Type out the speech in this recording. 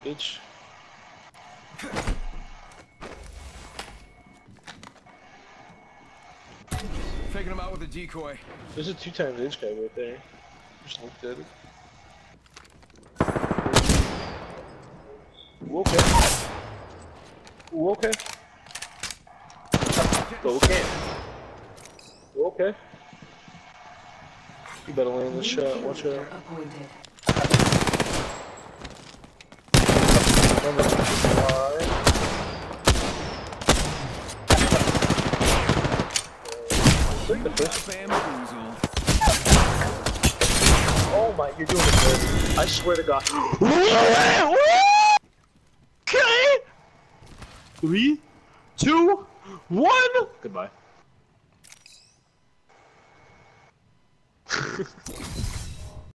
bitch. Taking him out with a decoy. There's a 2x inch guy right there. Just looked at it. Ooh, okay. Ooh, okay. Okay. Ooh, okay. You better land this shot. Watch out. Oh my, you're doing it good. I swear to God. Okay. 3, 2, 1. Goodbye.